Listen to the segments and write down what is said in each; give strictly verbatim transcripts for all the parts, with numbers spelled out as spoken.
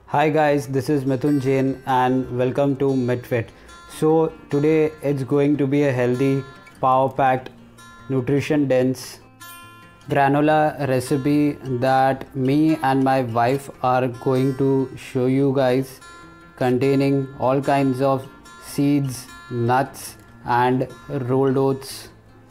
Hi guys, this is Mithun Jain and welcome to MidFit. So today it's going to be a healthy, power-packed, nutrition-dense granola recipe that me and my wife are going to show you guys, containing all kinds of seeds, nuts and rolled oats.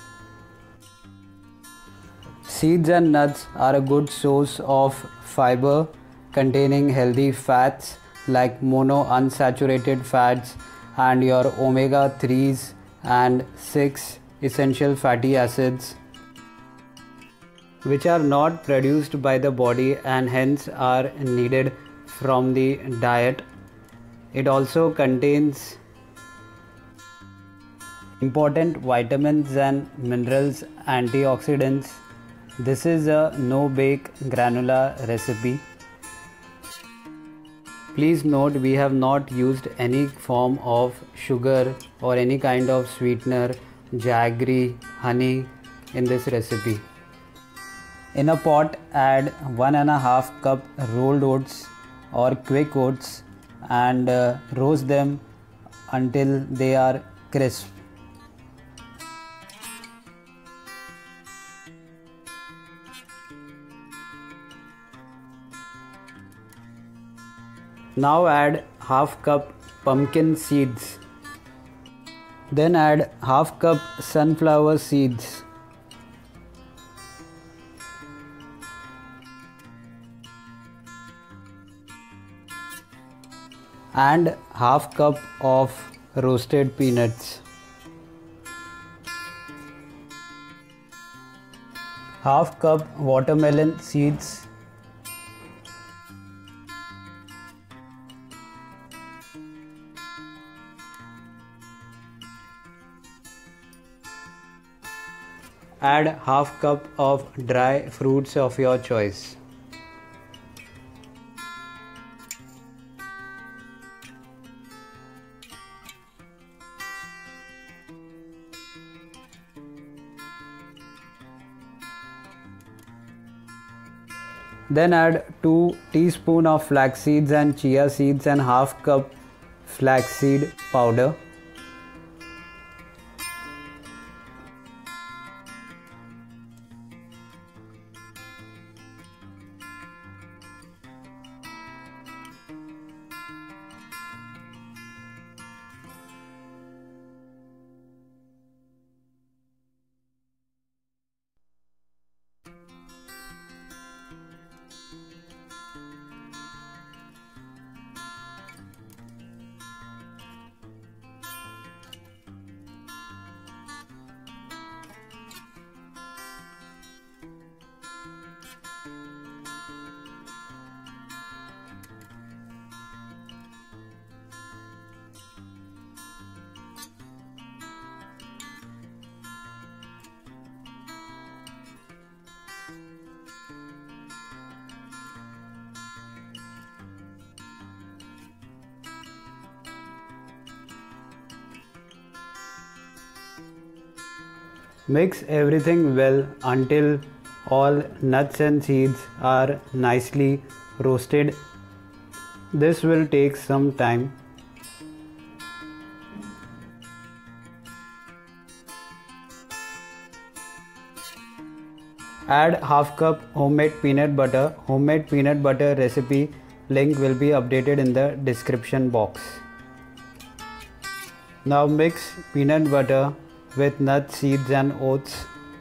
Seeds and nuts are a good source of fiber containing healthy fats like monounsaturated fats and your omega threes and six essential fatty acids, which are not produced by the body and hence are needed from the diet. It also contains important vitamins and minerals, antioxidants. This is a no-bake granola recipe. Please note, we have not used any form of sugar or any kind of sweetener, jaggery, honey in this recipe. In a pot, add one and a half cup rolled oats or quick oats and uh, roast them until they are crisp. Now add half cup pumpkin seeds. Then add half cup sunflower seeds. And half cup of roasted peanuts. Half cup watermelon seeds. Add half cup of dry fruits of your choice. Then add two teaspoons of flax seeds and chia seeds and half cup flaxseed powder. Mix everything well until all nuts and seeds are nicely roasted. This will take some time. Add half cup homemade peanut butter. Homemade peanut butter recipe link will be updated in the description box. Now mix peanut butter with nuts, seeds and oats.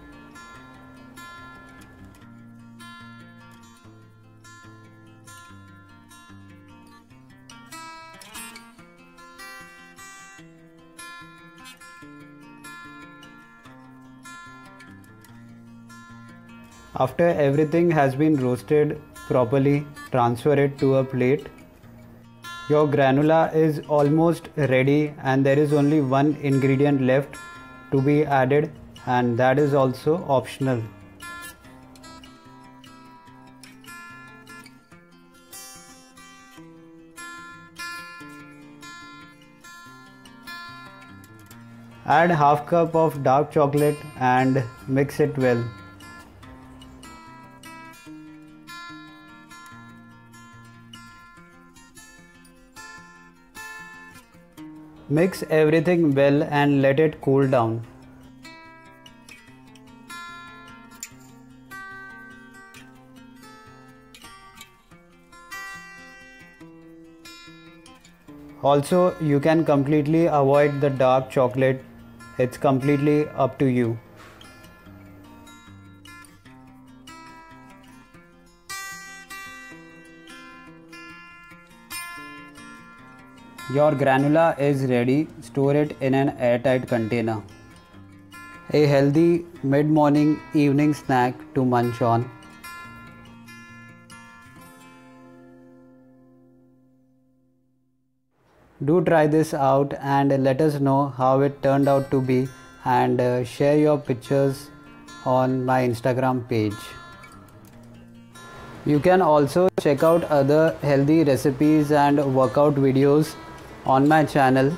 After everything has been roasted properly, transfer it to a plate. Your granola is almost ready and there is only one ingredient left to be added, and that is also optional. Add half cup of dark chocolate and mix it well. Mix everything well and let it cool down. Also, you can completely avoid the dark chocolate. It's completely up to you. Your granola is ready. Store it in an airtight container. A healthy mid-morning evening snack to munch on. Do try this out and let us know how it turned out to be, and uh, share your pictures on my Instagram page. You can also check out other healthy recipes and workout videos on my channel.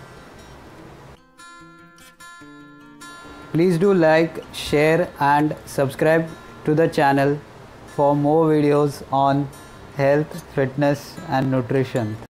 Please do like, share and subscribe to the channel for more videos on health, fitness and nutrition.